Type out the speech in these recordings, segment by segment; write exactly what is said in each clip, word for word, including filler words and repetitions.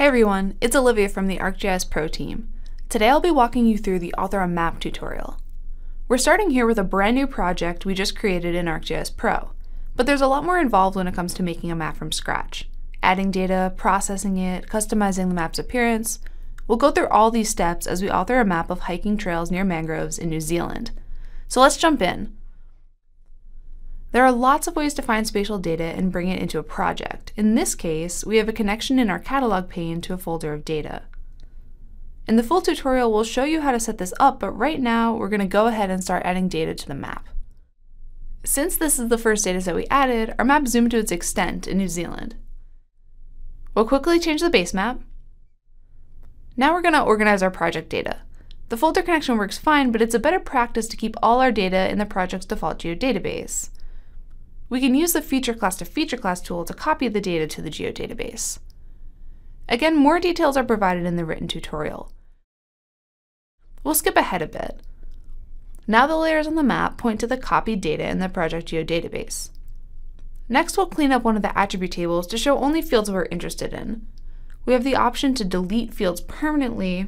Hey everyone, it's Olivia from the ArcGIS Pro team. Today I'll be walking you through the Author a Map tutorial. We're starting here with a brand new project we just created in ArcGIS Pro, but there's a lot more involved when it comes to making a map from scratch. Adding data, processing it, customizing the map's appearance. We'll go through all these steps as we author a map of hiking trails near mangroves in New Zealand. So let's jump in. There are lots of ways to find spatial data and bring it into a project. In this case, we have a connection in our catalog pane to a folder of data. In the full tutorial, we'll show you how to set this up, but right now we're going to go ahead and start adding data to the map. Since this is the first dataset we added, our map zoomed to its extent in New Zealand. We'll quickly change the base map. Now we're going to organize our project data. The folder connection works fine, but it's a better practice to keep all our data in the project's default geodatabase. We can use the Feature Class to Feature Class tool to copy the data to the geodatabase. Again, more details are provided in the written tutorial. We'll skip ahead a bit. Now the layers on the map point to the copied data in the project geodatabase. Next, we'll clean up one of the attribute tables to show only fields we're interested in. We have the option to delete fields permanently,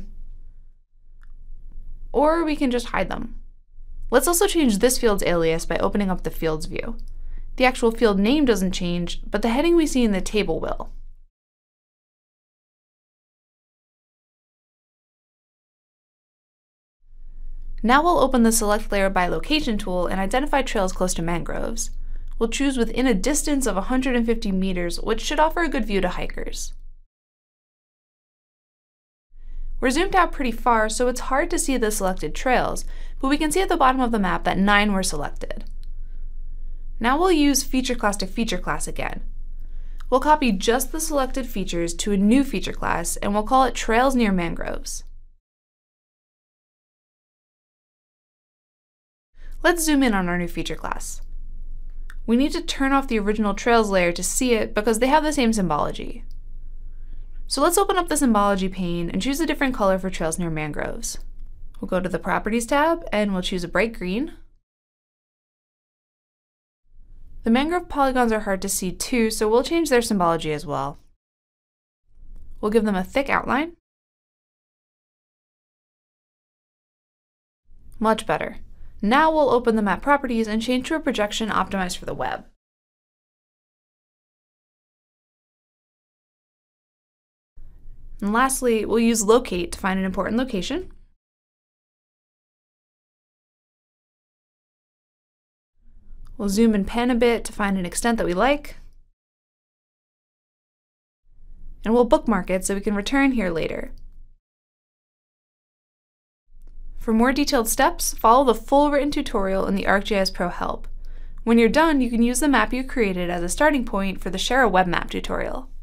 or we can just hide them. Let's also change this field's alias by opening up the fields view. The actual field name doesn't change, but the heading we see in the table will. Now we'll open the Select Layer by Location tool and identify trails close to mangroves. We'll choose within a distance of one hundred fifty meters, which should offer a good view to hikers. We're zoomed out pretty far, so it's hard to see the selected trails, but we can see at the bottom of the map that nine were selected. Now we'll use Feature Class to Feature Class again. We'll copy just the selected features to a new feature class, and we'll call it Trails Near Mangroves. Let's zoom in on our new feature class. We need to turn off the original Trails layer to see it because they have the same symbology. So let's open up the symbology pane and choose a different color for Trails Near Mangroves. We'll go to the Properties tab and we'll choose a bright green. The mangrove polygons are hard to see too, so we'll change their symbology as well. We'll give them a thick outline. Much better. Now we'll open the map properties and change to a projection optimized for the web. And lastly, we'll use Locate to find an important location. We'll zoom and pan a bit to find an extent that we like. And we'll bookmark it so we can return here later. For more detailed steps, follow the full written tutorial in the ArcGIS Pro help. When you're done, you can use the map you created as a starting point for the Share a Web Map tutorial.